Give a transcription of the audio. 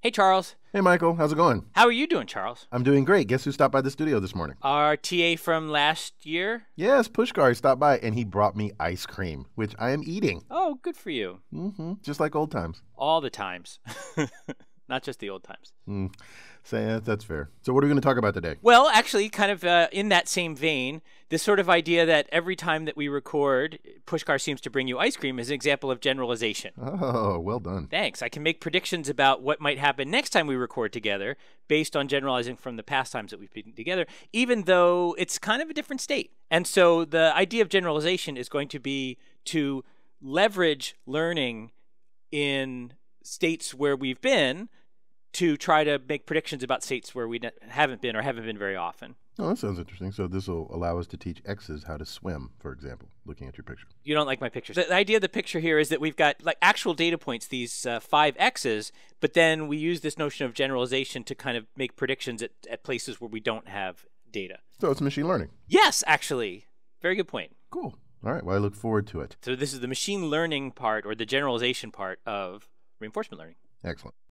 Hey, Charles. Hey, Michael. How's it going? How are you doing, Charles? I'm doing great. Guess who stopped by the studio this morning? Our TA from last year? Yes, Pushkar stopped by, and he brought me ice cream, which I am eating. Oh, good for you. Just like old times. All the times. Not just the old times. So, yeah, that's fair. So what are we going to talk about today? Well, actually, kind of in that same vein, this sort of idea that every time that we record, Pushkar seems to bring you ice cream is an example of generalization. Oh, well done. Thanks. I can make predictions about what might happen next time we record together based on generalizing from the past times that we've been together, even though it's kind of a different state. And so the idea of generalization is going to be to leverage learning in states where we've been to try to make predictions about states where we haven't been or haven't been very often. Oh, that sounds interesting. So this will allow us to teach X's how to swim, for example, looking at your picture. You don't like my pictures. The idea of the picture here is that we've got like actual data points, these 5 X's, but then we use this notion of generalization to kind of make predictions at places where we don't have data. So it's machine learning. Yes, actually. Very good point. Cool. All right. Well, I look forward to it. So this is the machine learning part or the generalization part of reinforcement learning. Excellent.